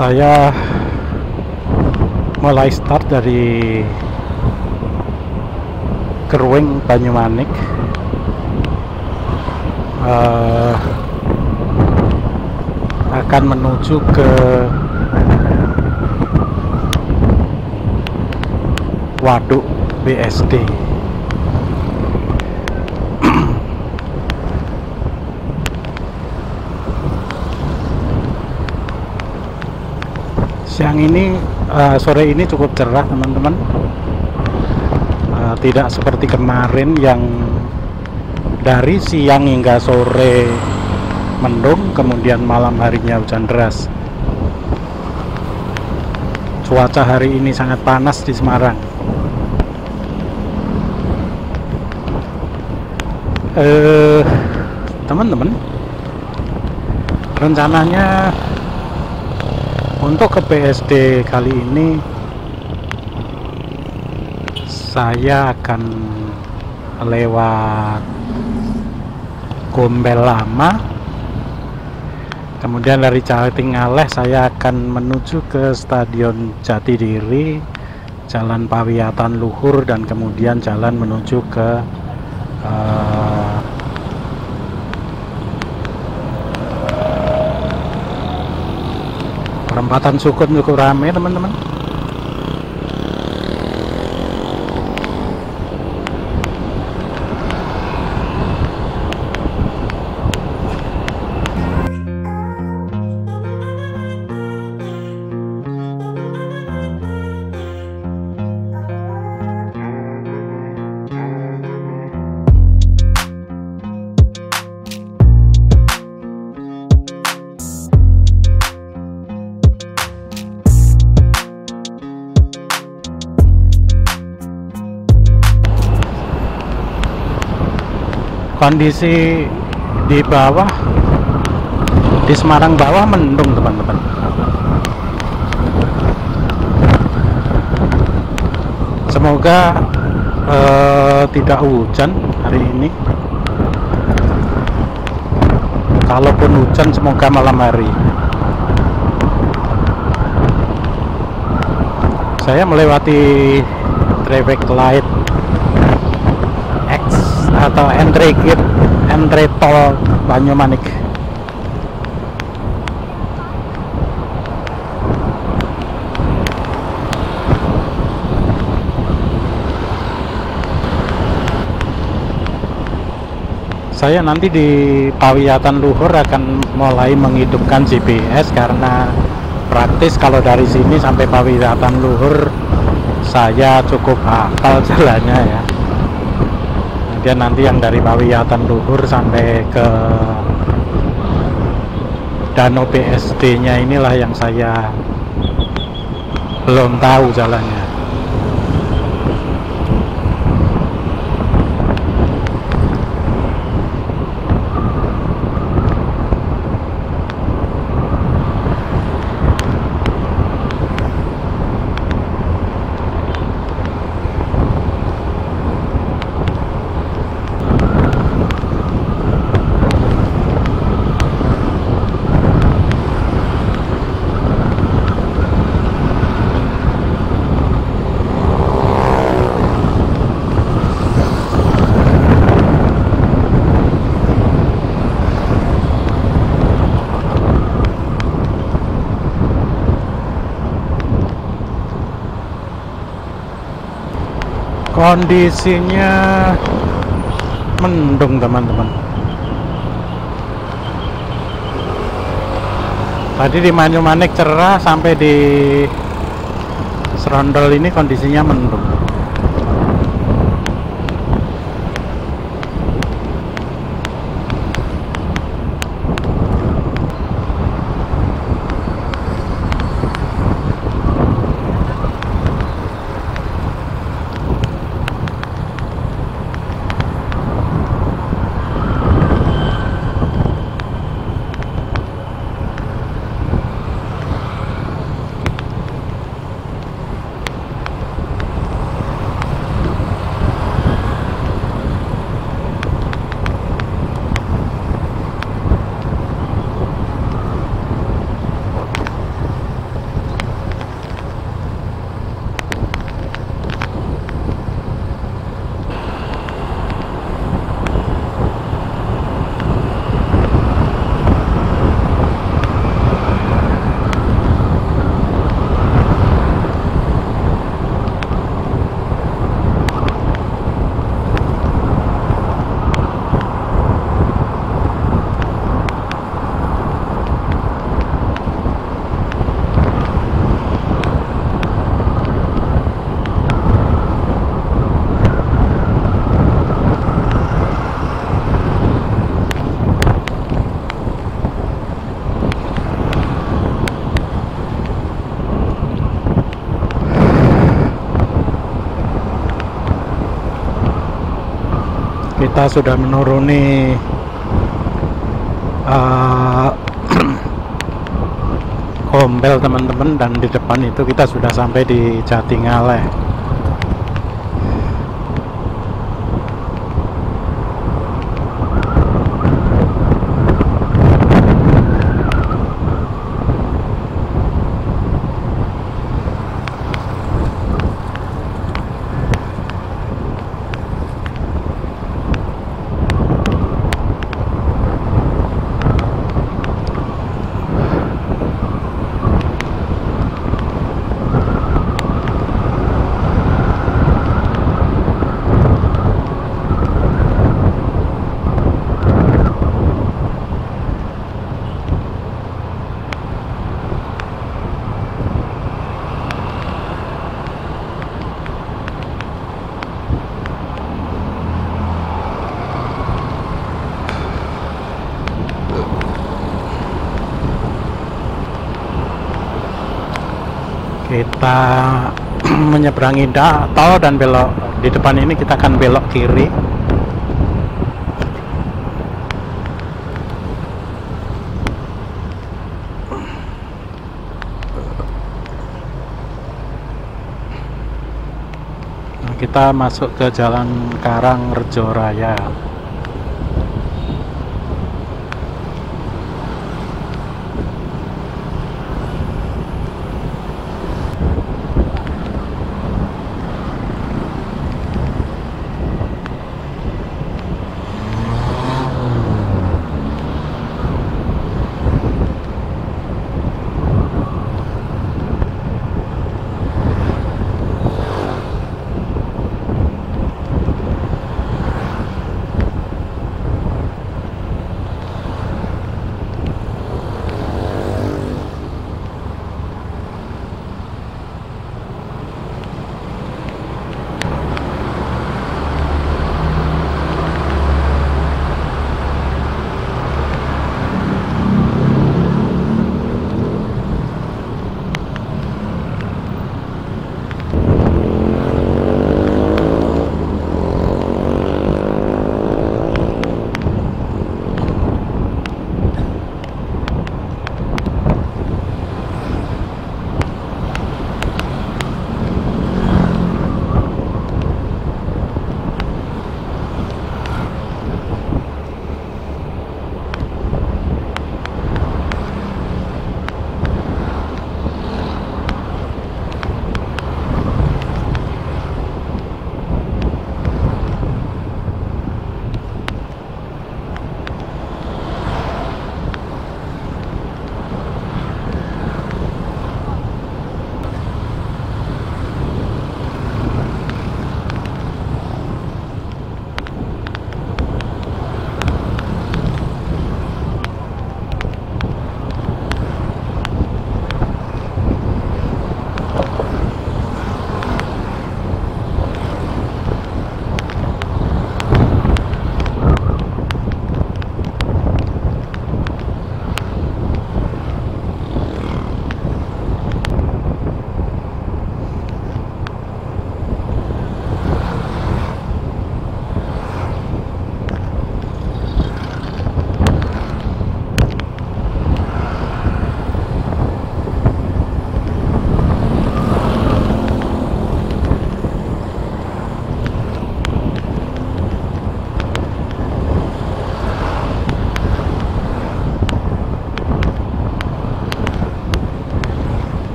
Saya mulai start dari Keruing Banyumanik, akan menuju ke Waduk BSD. Siang ini, sore ini cukup cerah teman-teman, tidak seperti kemarin yang dari siang hingga sore mendung, kemudian malam harinya hujan deras. Cuaca hari ini sangat panas di Semarang. Teman-teman, rencananya untuk ke BSD kali ini saya akan lewat Gombel Lama, kemudian dari Jatingaleh saya akan menuju ke Stadion Jatidiri, Jalan Pawiatan Luhur, dan kemudian jalan menuju ke perempatan Sukun. Cukup rame teman-teman. Kondisi di bawah, di Semarang bawah mendung teman-teman. Semoga tidak hujan hari ini. Kalaupun hujan, semoga malam hari. Saya melewati traffic light atau entry gate, entry tol Banyumanik. Saya nanti di Pawiatan Luhur akan mulai menghidupkan GPS karena praktis. Kalau dari sini sampai Pawiatan Luhur saya cukup hafal jalannya ya. Dan nanti yang dari Pawiatan Luhur sampai ke Danau BSD nya inilah yang saya belum tahu jalannya. Kondisinya mendung teman-teman. Tadi di Banyumanik cerah, sampai di Serondol ini kondisinya mendung. Kita sudah menuruni Gombel teman-teman, dan di depan itu kita sudah sampai di Jatingaleh. Kita menyeberangi tol dan belok di depan ini, kita akan belok kiri. Nah, kita masuk ke Jalan Karangrejo Raya.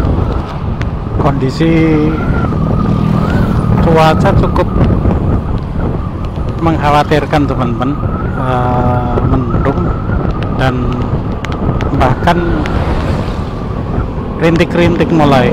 kondisi cuaca cukup mengkhawatirkan teman-teman, mendung dan bahkan rintik-rintik mulai.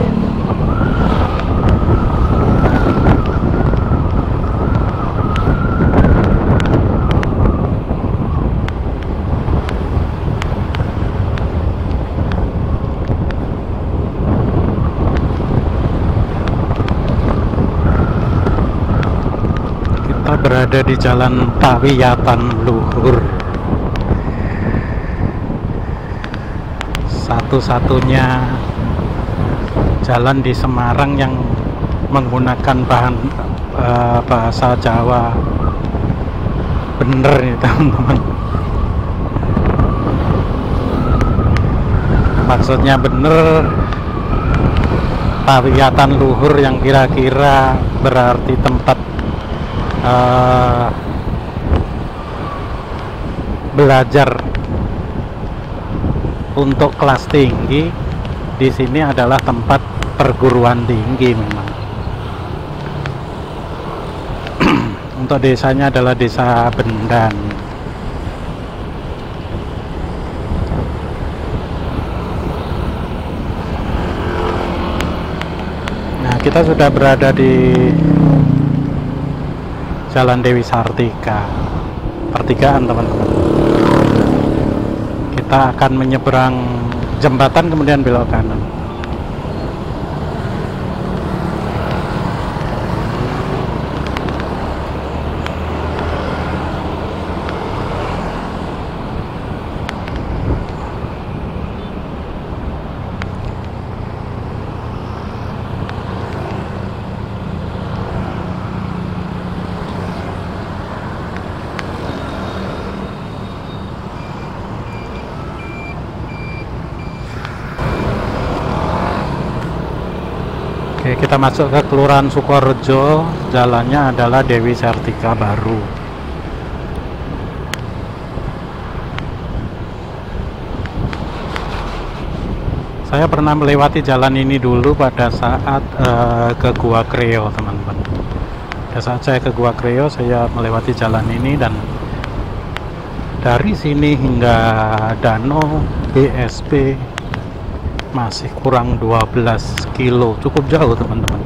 Kita berada di Jalan Pawiyatan Luhur, satu-satunya jalan di Semarang yang menggunakan bahasa Jawa bener nih teman-teman. Maksudnya bener, Pawiyatan Luhur yang kira-kira berarti tempat belajar untuk kelas tinggi. Di sini adalah tempat perguruan tinggi memang. Untuk desanya adalah Desa Bendan. Nah, kita sudah berada di Jalan Dewi Sartika, pertigaan teman-teman. Kita akan menyeberang jembatan kemudian belok kanan. Oke, kita masuk ke Kelurahan Sukorejo. Jalannya adalah Dewi Sartika baru. Saya pernah melewati jalan ini dulu pada saat ke Gua Kreo, teman-teman. Pada saat saya ke Gua Kreo, saya melewati jalan ini, dan dari sini hingga Danau BSP masih kurang 12 kilo, cukup jauh teman-teman.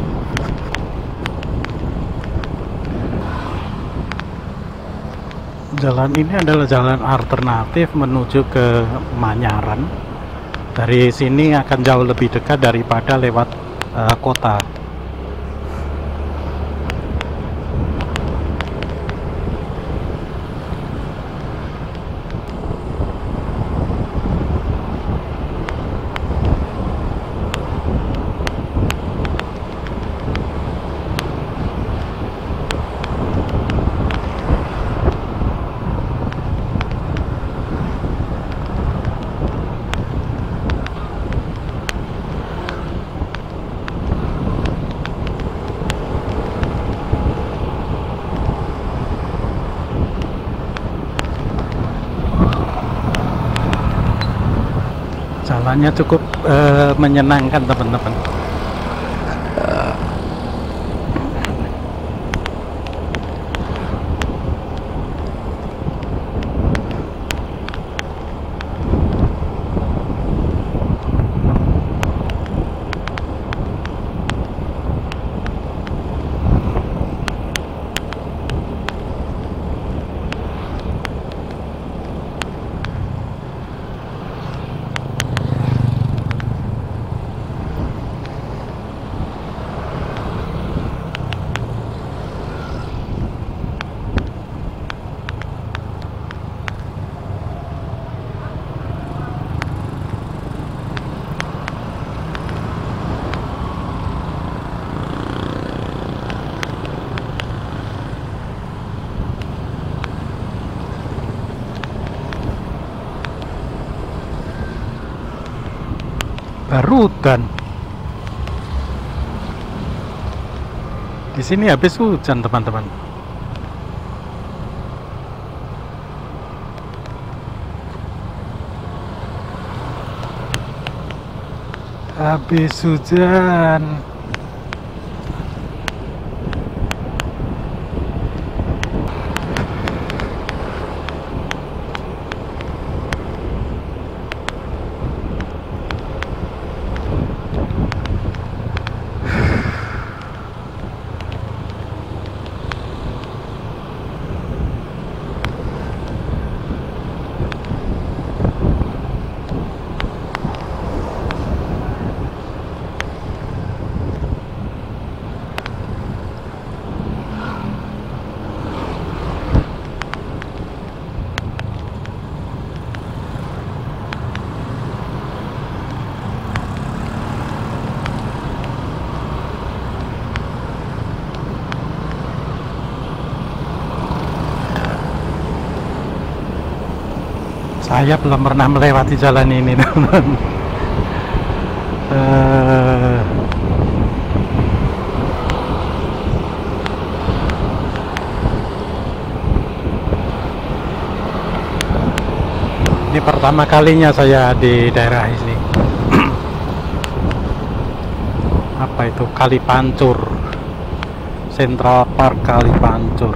Jalan ini adalah jalan alternatif menuju ke Manyaran. Dari sini akan jauh lebih dekat daripada lewat kota. Jalannya cukup menyenangkan teman-teman. Barudan. Di sini habis hujan, teman-teman. Habis hujan. Saya belum pernah melewati jalan ini, teman. Ini pertama kalinya saya di daerah ini. Apa itu? Kali Pancur, Central Park Kali Pancur.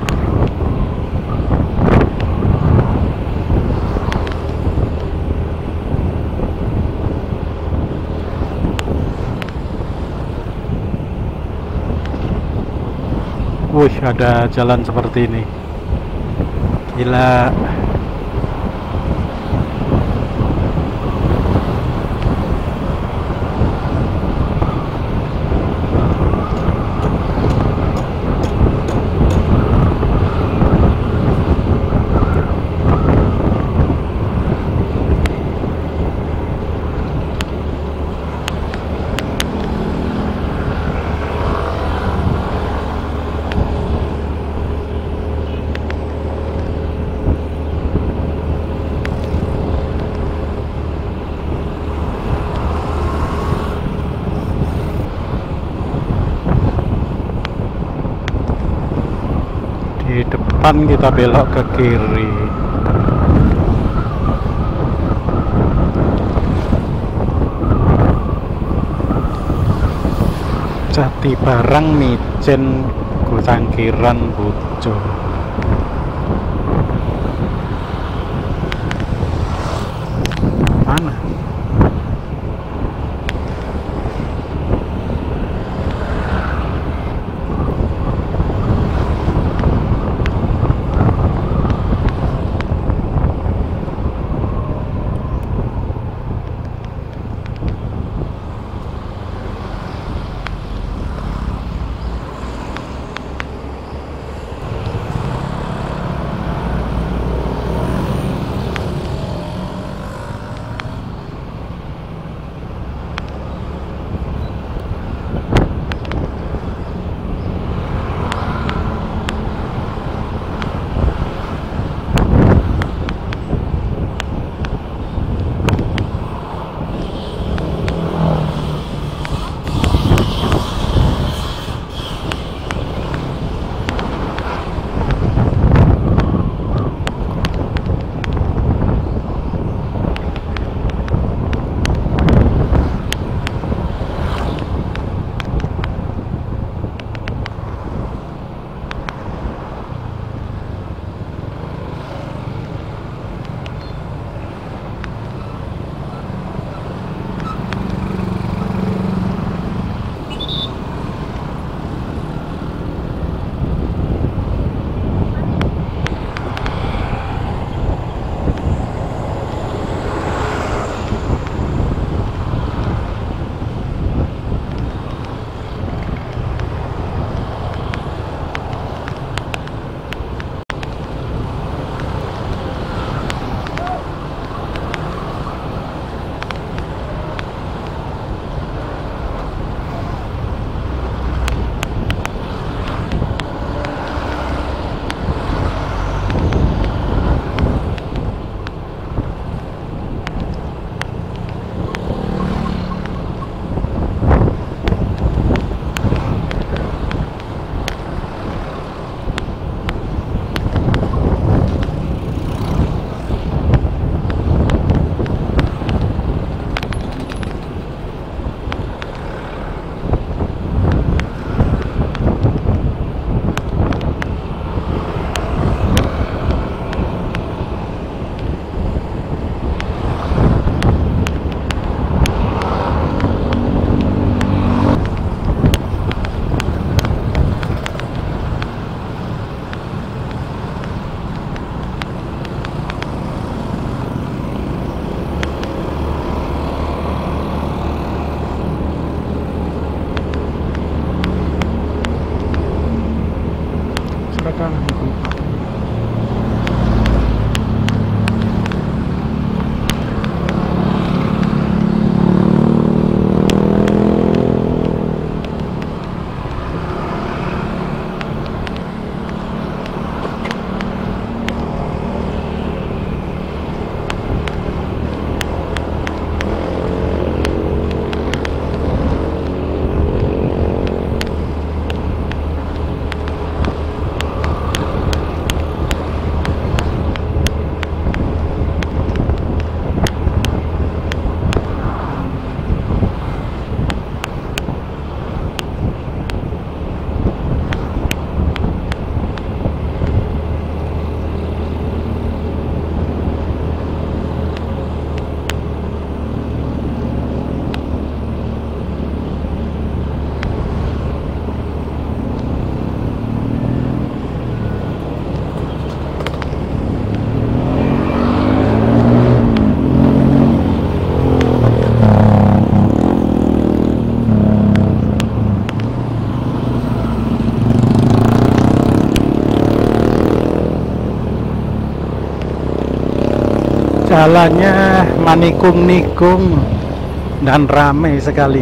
Wih, ada jalan seperti ini. Gila. Di depan kita belok ke kiri. Jati Barang Mijen Gusangkiran Bojo. Mana? Jalannya manikung-nikung dan ramai sekali.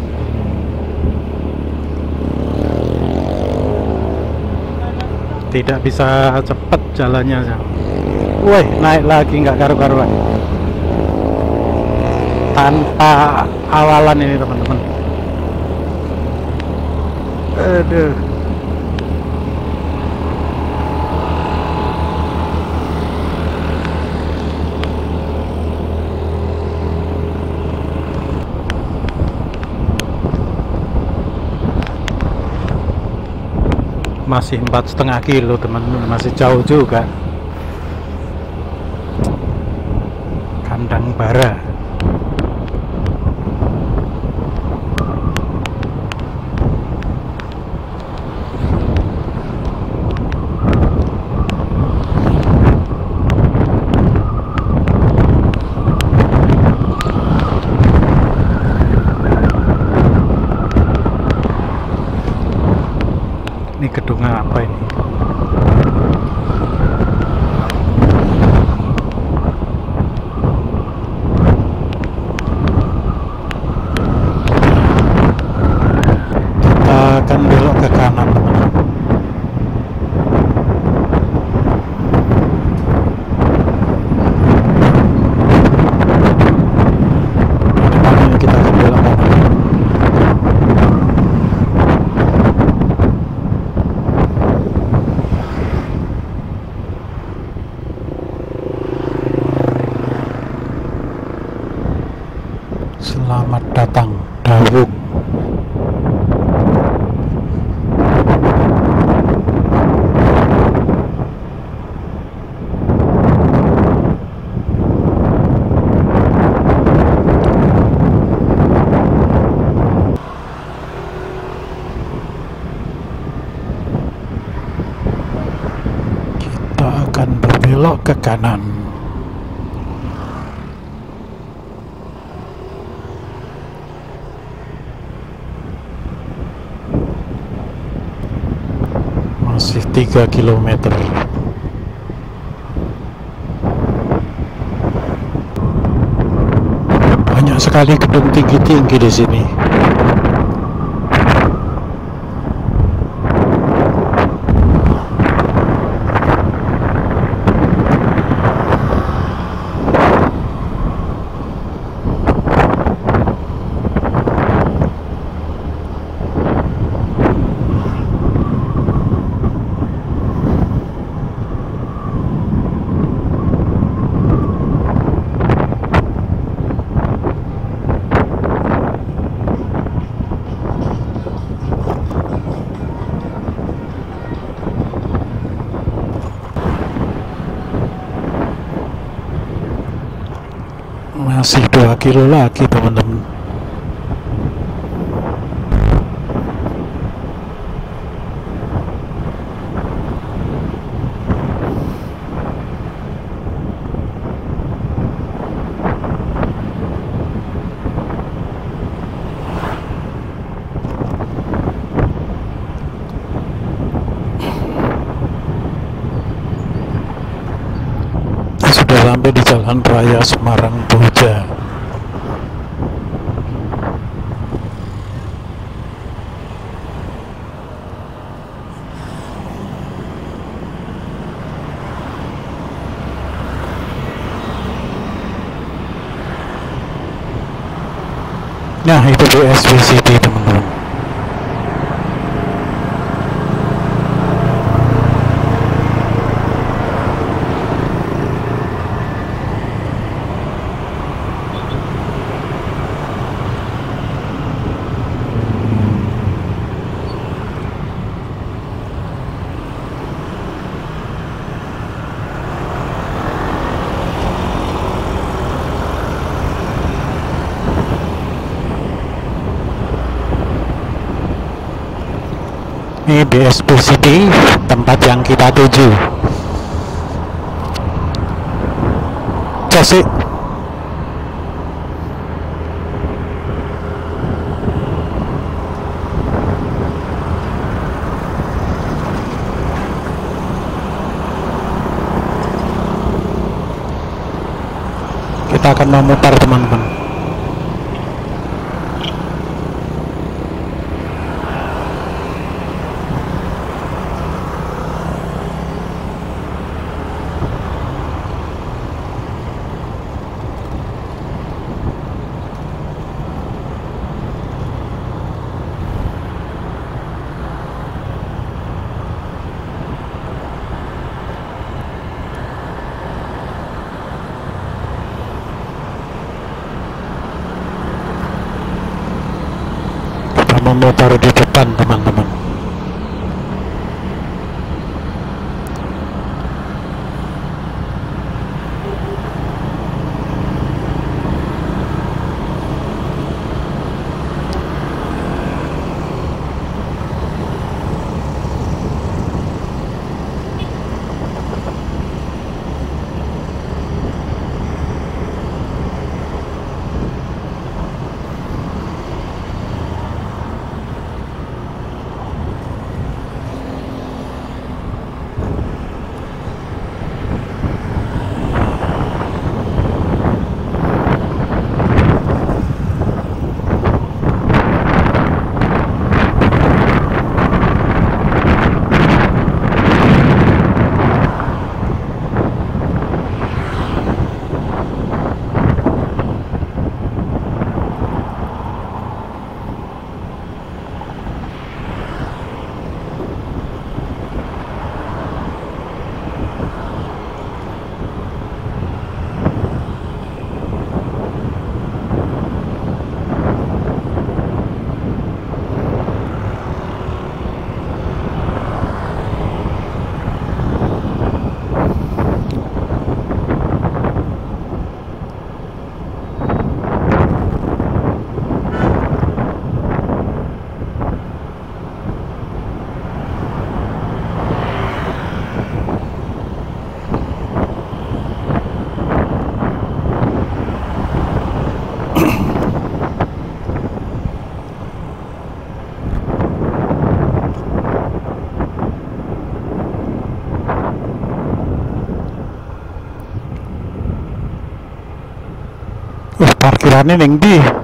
Tidak bisa cepat jalannya. Woi, naik lagi nggak karu-karuan. Tanpa awalan ini teman-teman. Aduh. Masih 4,5 kilo teman-teman, masih jauh juga. Kandang bara. Ini gedung apa ini? Kita akan belok ke kanan. Depannya kita akan belok kanan. Selamat datang, Dawung. Kita akan berbelok ke kanan. Masih 3 kilometer. Banyak sekali gedung tinggi-tinggi di sini. Masih 2 kilo lagi teman-teman. Sudah sampai di Jalan Raya Semarang Boja. Nah, itu BSD City teman-teman. Ini BSD City, tempat yang kita tuju. Cosik. kita akan memutar teman-teman. Memutar di depan teman-teman. Parkirannya ning ndi?